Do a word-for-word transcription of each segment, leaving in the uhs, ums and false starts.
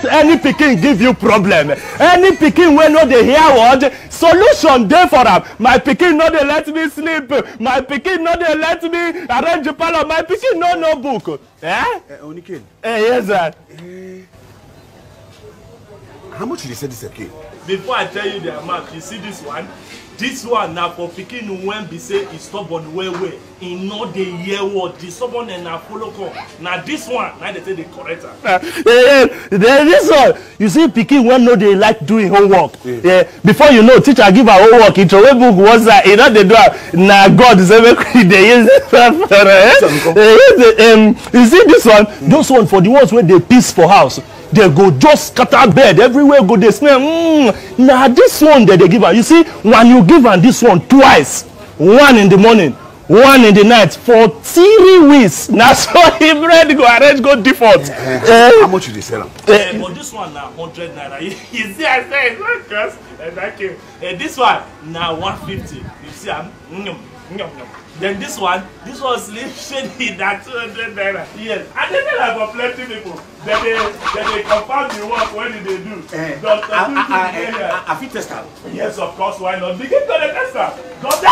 let any pikin give you problem. Any pikin wey no dey hear word, solution dey for am. My pikin no dey let me sleep. My pikin no dey let me arrange the parlor. My pikin no know book. Eh? Uh, Oniken. Eh, yes, sir. Uh, how much did you say this okay? Before I tell you the amount, you see this one? This one now for pikin when be say e stubborn well well. E no dey hear word. The stubborn and na follow come. Now this one, now they say they correct am. Uh, eh, eh, this one, you see pikin wey no dey like doing homework. Yeah. Yeah. Before you know, teacher give her homework, e throw away book one side, e no dey do am. Na God say make we dey use it for eh? um, you see this one, mm. Those one for the ones wey dey peace for house. They go just scatter bed everywhere, go they smell. Mm, now this one that they give her, you see, when you give her this one twice, one in the morning, one in the night, for three weeks, now so if ready go arrange go default. Uh, uh, how much do they sell them? Uh, but this one now hundred naira. You see, I say it's not just and that came. Uh, this one now one fifty. You see, I'm. Mm, mm, mm. Then this one, this one Slim Shady that two hundred naira. Yes, and they tell for plenty people. Then they, then they confirm the work. When did they do? Uh, Doctor I, do I, I, I, I, I, I fit test out. Yes, of course. Why not? Begin to the tester. Doctor.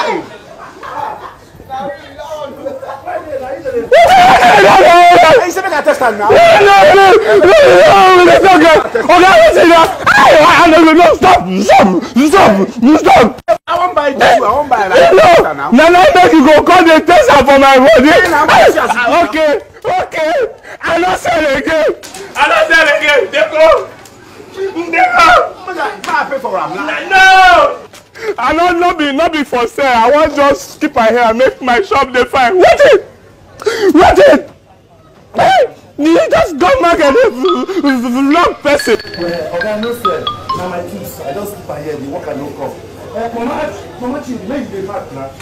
You say make I test out now. No, no, no, no, okay, okay, no, no, stop, stop, stop, stop. I won't buy this. I won't buy like no, now. No, no, make you go call the tester for my body. Okay, okay. I don't sell again. I don't sell again. They go. They go. I pay for them. No. I don't not be not be for sale. I want just keep my hair, make my shop dey fine. What it? What it? Hey, you just go market vlog person. Oga no sell. Na my tools. I just keep my hair. The work I no come. Eh, mama, mama, chief, make the back now.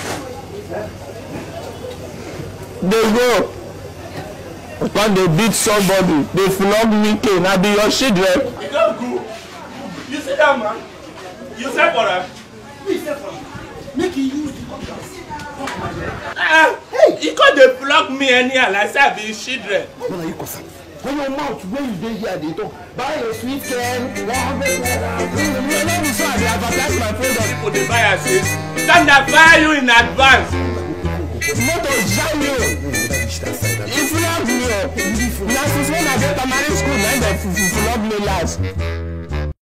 They go. When they beat somebody, they flog me. Now be your children. You don't go. You see that man? You say for them. Make you use the contrast. Ah, hey, you can't dey flog me anyhow like say I be children. When are you concerned? When your mouth where you dey here dey talk. Buy your sweet ten, one hundred naira. You know me so I dey advertise my product. People dey buy and say, can I buy you in advance? Motor jam you. You flog me. Na since when I dey primary school, na dem flog me last.